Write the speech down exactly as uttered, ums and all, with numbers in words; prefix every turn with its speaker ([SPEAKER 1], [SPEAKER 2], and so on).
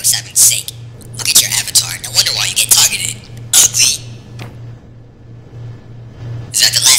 [SPEAKER 1] for heaven's sake. Look at your avatar. No wonder why you get targeted. Ugly. Is that the last?